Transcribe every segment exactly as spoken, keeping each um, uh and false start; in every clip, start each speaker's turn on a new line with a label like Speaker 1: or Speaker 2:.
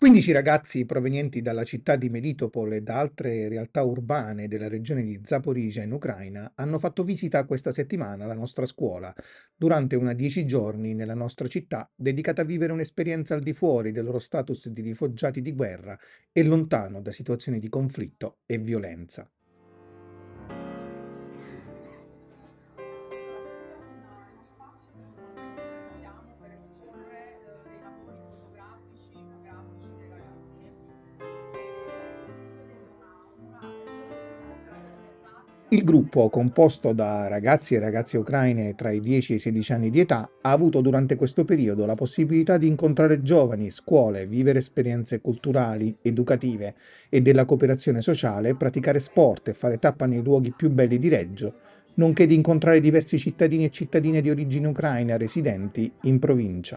Speaker 1: quindici ragazzi provenienti dalla città di Melitopol e da altre realtà urbane della regione di Zaporizhzhia in Ucraina hanno fatto visita questa settimana alla nostra scuola, durante una dieci giorni nella nostra città dedicata a vivere un'esperienza al di fuori del loro status di rifugiati di guerra e lontano da situazioni di conflitto e violenza.
Speaker 2: Siamo per esporre eh, dei lavori fotografici o grafici dei ragazzi. Vedete una murale
Speaker 1: Il gruppo, composto da ragazzi e ragazze ucraine tra i dieci e i sedici anni di età, ha avuto durante questo periodo la possibilità di incontrare giovani, scuole, vivere esperienze culturali, educative e della cooperazione sociale, praticare sport e fare tappa nei luoghi più belli di Reggio, nonché di incontrare diversi cittadini e cittadine di origine ucraina residenti in provincia.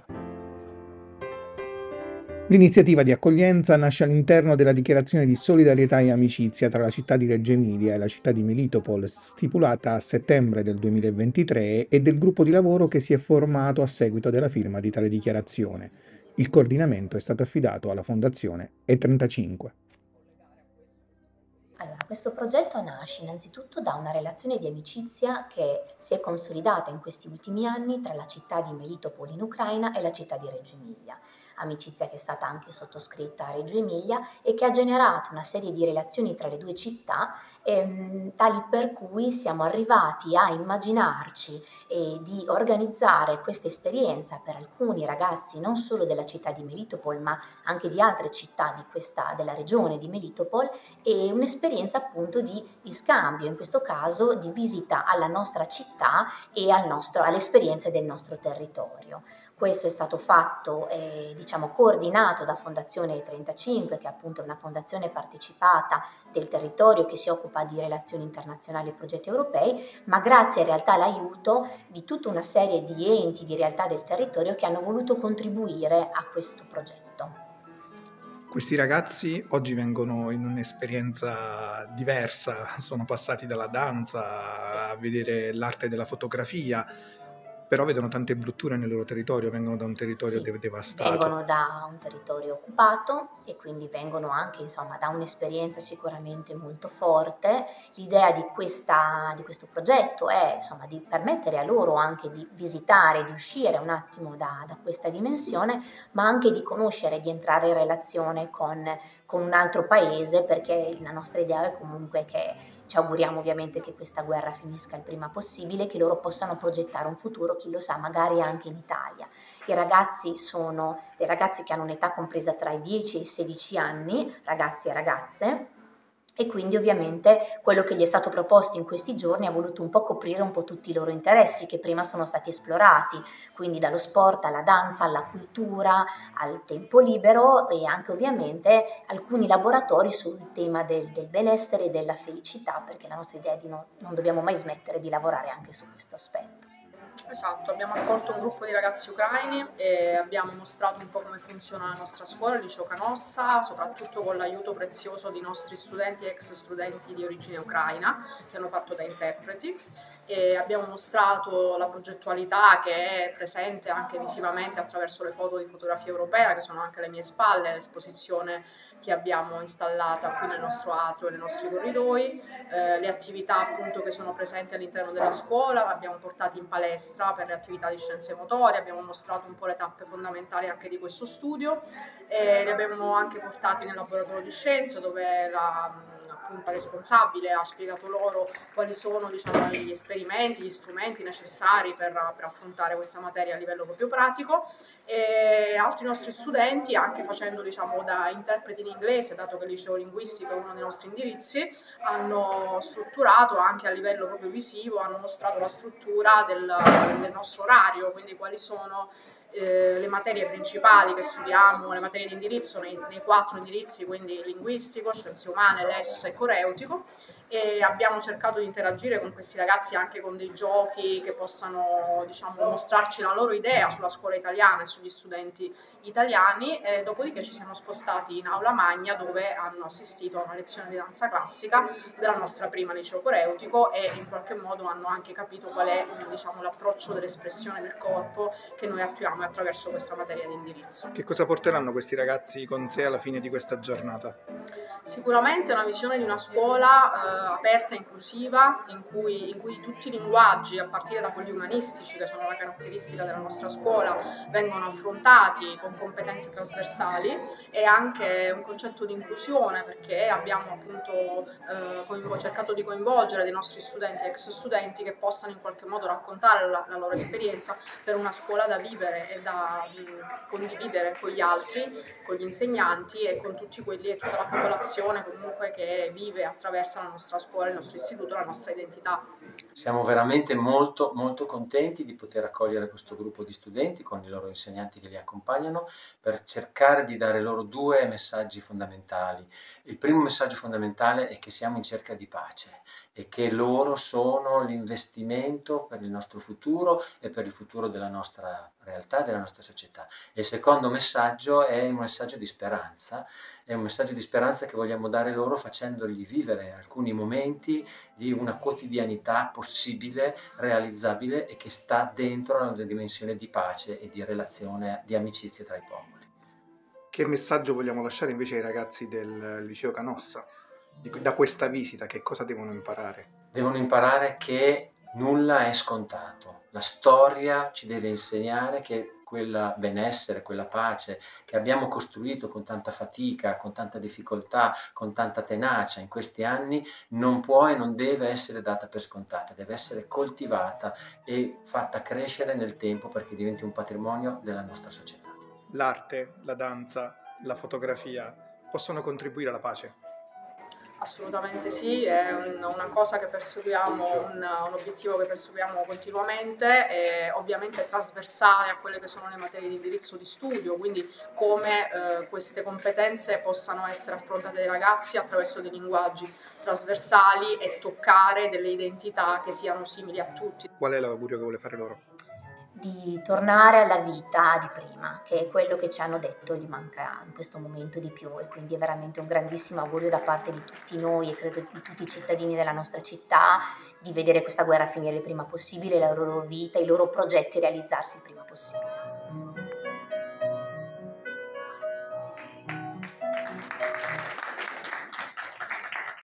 Speaker 1: L'iniziativa di accoglienza nasce all'interno della dichiarazione di solidarietà e amicizia tra la città di Reggio Emilia e la città di Melitopol, stipulata a settembre del duemilaventitré, e del gruppo di lavoro che si è formato a seguito della firma di tale dichiarazione. Il coordinamento è stato affidato alla Fondazione E trentacinque.
Speaker 3: Allora, questo progetto nasce innanzitutto da una relazione di amicizia che si è consolidata in questi ultimi anni tra la città di Melitopol in Ucraina e la città di Reggio Emilia. Amicizia che è stata anche sottoscritta a Reggio Emilia e che ha generato una serie di relazioni tra le due città, ehm, tali per cui siamo arrivati a immaginarci e di organizzare questa esperienza per alcuni ragazzi non solo della città di Melitopol ma anche di altre città di questa, della regione di Melitopol, e un'esperienza appunto di, di scambio, in questo caso di visita alla nostra città e al nostro, alle esperienze del nostro territorio. Questo è stato fatto, eh, diciamo, coordinato da Fondazione trentacinque, che è appunto una fondazione partecipata del territorio che si occupa di relazioni internazionali e progetti europei, ma grazie in realtà all'aiuto di tutta una serie di enti, di realtà del territorio che hanno voluto contribuire a questo progetto.
Speaker 4: Questi ragazzi oggi vengono in un'esperienza diversa, sono passati dalla danza
Speaker 3: Sì.
Speaker 4: a vedere l'arte della fotografia, però vedono tante brutture nel loro territorio, vengono da un territorio
Speaker 3: Sì,
Speaker 4: devastato.
Speaker 3: vengono da un territorio occupato e quindi vengono anche, insomma, da un'esperienza sicuramente molto forte. L'idea di, questa, di questo progetto è, insomma, di permettere a loro anche di visitare, di uscire un attimo da, da questa dimensione, ma anche di conoscere, di entrare in relazione con, con un altro paese, perché la nostra idea è comunque che ci auguriamo ovviamente che questa guerra finisca il prima possibile, che loro possano progettare un futuro, chi lo sa, magari anche in Italia. I ragazzi sono dei ragazzi che hanno un'età compresa tra i dieci e i sedici anni, ragazzi e ragazze, e quindi ovviamente quello che gli è stato proposto in questi giorni ha voluto un po' coprire un po' tutti i loro interessi che prima sono stati esplorati, quindi dallo sport alla danza, alla cultura, al tempo libero, e anche ovviamente alcuni laboratori sul tema del, del benessere e della felicità, perché la nostra idea è di no, non dobbiamo mai smettere di lavorare anche su questo aspetto.
Speaker 2: Esatto, abbiamo accolto un gruppo di ragazzi ucraini e abbiamo mostrato un po' come funziona la nostra scuola, il liceo Canossa, soprattutto con l'aiuto prezioso di nostri studenti e ex studenti di origine ucraina che hanno fatto da interpreti, e abbiamo mostrato la progettualità che è presente anche visivamente attraverso le foto di fotografia europea che sono anche alle mie spalle, l'esposizione che abbiamo installata qui nel nostro atrio e nei nostri corridoi, eh, le attività appunto che sono presenti all'interno della scuola, abbiamo portato in palestra per le attività di scienze motorie, abbiamo mostrato un po' le tappe fondamentali anche di questo studio, e li abbiamo anche portati nel laboratorio di scienze dove la appunto responsabile ha spiegato loro quali sono, diciamo, gli esperimenti, gli strumenti necessari per, per affrontare questa materia a livello proprio pratico, e altri nostri studenti, anche facendo, diciamo, da interpreti in inglese, dato che il liceo linguistico è uno dei nostri indirizzi, hanno strutturato anche a livello proprio visivo, hanno mostrato la struttura del, del nostro orario, quindi quali sono Eh, le materie principali che studiamo, le materie di indirizzo nei, nei quattro indirizzi, quindi linguistico, scienze umane, less e coreutico, e abbiamo cercato di interagire con questi ragazzi anche con dei giochi che possano, diciamo, mostrarci la loro idea sulla scuola italiana e sugli studenti italiani, e dopodiché ci siamo spostati in aula magna dove hanno assistito a una lezione di danza classica della nostra prima liceo coreutico e in qualche modo hanno anche capito qual è, diciamo, l'approccio dell'espressione del corpo che noi attuiamo attraverso questa materia di indirizzo.
Speaker 4: Che cosa porteranno questi ragazzi con sé alla fine di questa giornata?
Speaker 2: Sicuramente una visione di una scuola eh, aperta e inclusiva, in cui, in cui tutti i linguaggi, a partire da quelli umanistici, che sono la caratteristica della nostra scuola, vengono affrontati con competenze trasversali, e anche un concetto di inclusione, perché abbiamo appunto eh, cercato di coinvolgere dei nostri studenti e ex studenti che possano in qualche modo raccontare la, la loro esperienza per una scuola da vivere e da mh, condividere con gli altri, con gli insegnanti e con tutti quelli e tutta la popolazione comunque che vive e attraversa la nostra scuola, il nostro istituto, la nostra identità.
Speaker 5: Siamo veramente molto molto contenti di poter accogliere questo gruppo di studenti con i loro insegnanti che li accompagnano per cercare di dare loro due messaggi fondamentali. Il primo messaggio fondamentale è che siamo in cerca di pace e che loro sono l'investimento per il nostro futuro e per il futuro della nostra realtà, della nostra società. E il secondo messaggio è un messaggio di speranza, è un messaggio di speranza che vogliamo dare loro facendogli vivere alcuni momenti di una quotidianità possibile, realizzabile e che sta dentro una dimensione di pace e di relazione, di amicizia tra i popoli.
Speaker 4: Che messaggio vogliamo lasciare invece ai ragazzi del liceo Canossa? Da questa visita, che cosa devono imparare?
Speaker 5: Devono imparare che nulla è scontato. La storia ci deve insegnare che quella benessere, quella pace che abbiamo costruito con tanta fatica, con tanta difficoltà, con tanta tenacia in questi anni, non può e non deve essere data per scontata, deve essere coltivata e fatta crescere nel tempo perché diventi un patrimonio della nostra società.
Speaker 4: L'arte, la danza, la fotografia possono contribuire alla pace?
Speaker 2: Assolutamente sì, è un, una cosa che perseguiamo, un, un obiettivo che perseguiamo continuamente, e ovviamente è trasversale a quelle che sono le materie di indirizzo di studio, quindi come eh, queste competenze possano essere affrontate dai ragazzi attraverso dei linguaggi trasversali e toccare delle identità che siano simili a tutti.
Speaker 4: Qual è l'augurio che vuole fare loro?
Speaker 3: Di tornare alla vita di prima, che è quello che ci hanno detto gli manca in questo momento di più, e quindi è veramente un grandissimo augurio da parte di tutti noi e credo di tutti i cittadini della nostra città di vedere questa guerra finire il prima possibile, la loro vita, i loro progetti realizzarsi il prima possibile.